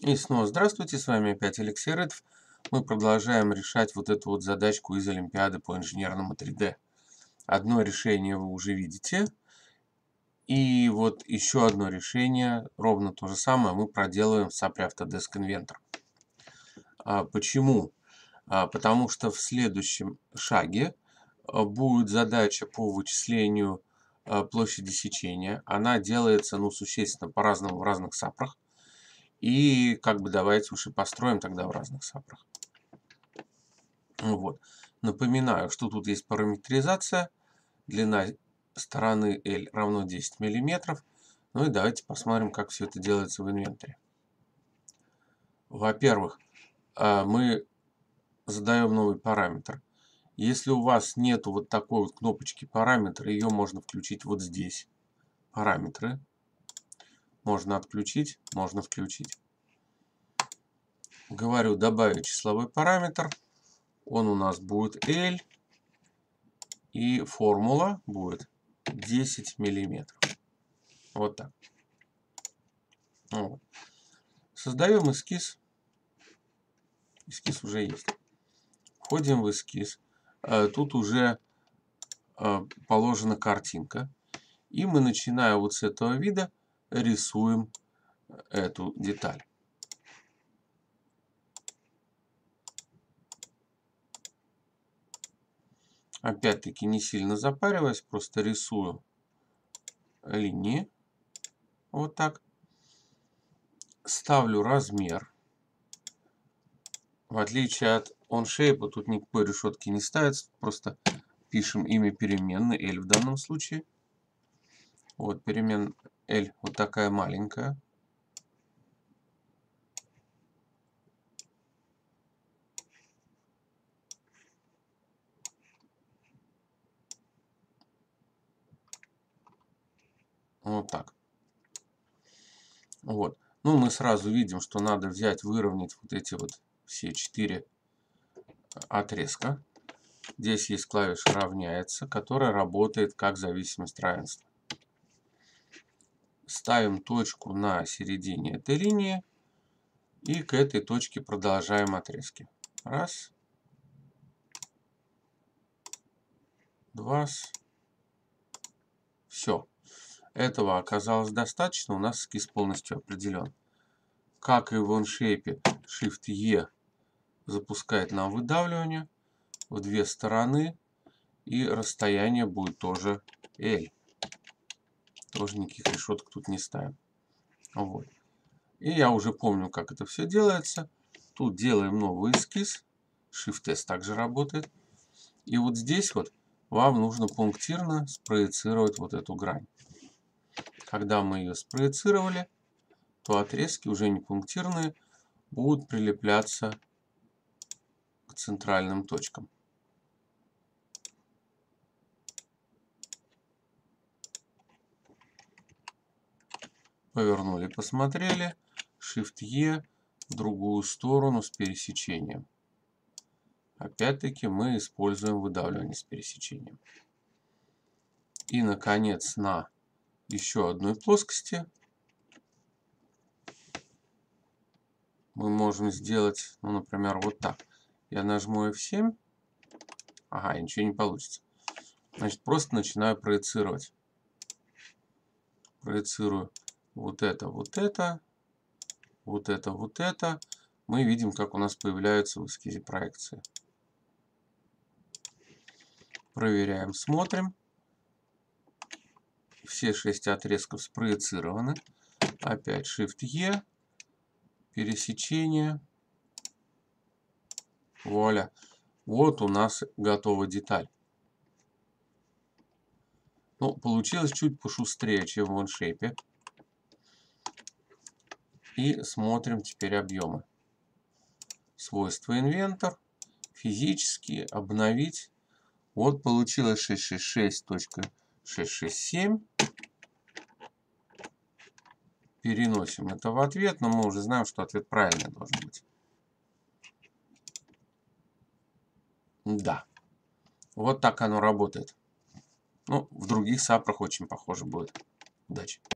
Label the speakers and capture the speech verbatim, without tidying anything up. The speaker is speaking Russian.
Speaker 1: И снова здравствуйте, с вами опять Алексей Рыдов. Мы продолжаем решать вот эту вот задачку из Олимпиады по инженерному три дэ. Одно решение вы уже видите. И вот еще одно решение, ровно то же самое, мы проделываем в сапре Autodesk Inventor. А почему? А потому что в следующем шаге а, будет задача по вычислению а, площади сечения. Она делается, ну, существенно по-разному в разных сапрах. И как бы давайте уж и построим тогда в разных сапрах. Вот. Напоминаю, что тут есть параметризация. Длина стороны L равно десять миллиметров. Ну и давайте посмотрим, как все это делается в инвентаре. Во-первых, мы задаем новый параметр. Если у вас нету вот такой вот кнопочки параметра, ее можно включить вот здесь. Параметры. Можно отключить, можно включить. Говорю, добавить числовой параметр. Он у нас будет L. И формула будет десять миллиметров. Вот так. Вот. Создаем эскиз. Эскиз уже есть. Входим в эскиз. Тут уже положена картинка. И мы, начиная вот с этого вида, рисуем эту деталь. Опять-таки не сильно запариваясь, просто рисую линии. Вот так. Ставлю размер. В отличие от OnShape, тут никакой решетки не ставится. Просто пишем имя переменной, L в данном случае. Вот переменная L вот такая маленькая. Вот так. Вот. Ну, мы сразу видим, что надо взять, выровнять вот эти вот все четыре отрезка. Здесь есть клавиша равняется, которая работает как зависимость равенства. Ставим точку на середине этой линии и к этой точке продолжаем отрезки. Раз. Два. Все. Этого оказалось достаточно. У нас эскиз полностью определен. Как и в OnShape, Shift-E запускает нам выдавливание в две стороны. И расстояние будет тоже L. Тоже никаких решеток тут не ставим. Вот. И я уже помню, как это все делается. Тут делаем новый эскиз. Shift-S также работает. И вот здесь вот вам нужно пунктирно спроецировать вот эту грань. Когда мы ее спроецировали, то отрезки уже не пунктирные будут прилепляться к центральным точкам. Повернули, посмотрели. Shift-E в другую сторону с пересечением. Опять-таки мы используем выдавливание с пересечением. И, наконец, на еще одной плоскости мы можем сделать, ну, например, вот так. Я нажму эф семь. Ага, ничего не получится. Значит, просто начинаю проецировать. Проецирую вот это, вот это, вот это, вот это. Мы видим, как у нас появляются в эскизе проекции. Проверяем, смотрим. Все шесть отрезков спроецированы. Опять Shift-E. Пересечение. Вуаля. Вот у нас готова деталь. Ну, получилось чуть пошустрее, чем в OnShape. И смотрим теперь объемы. Свойства инвентор. Физически обновить. Вот получилось шестьсот шестьдесят шесть точка шестьсот шестьдесят семь. Переносим это в ответ, но мы уже знаем, что ответ правильный должен быть. Да. Вот так оно работает. Ну, в других сапрах очень похоже будет. Удачи.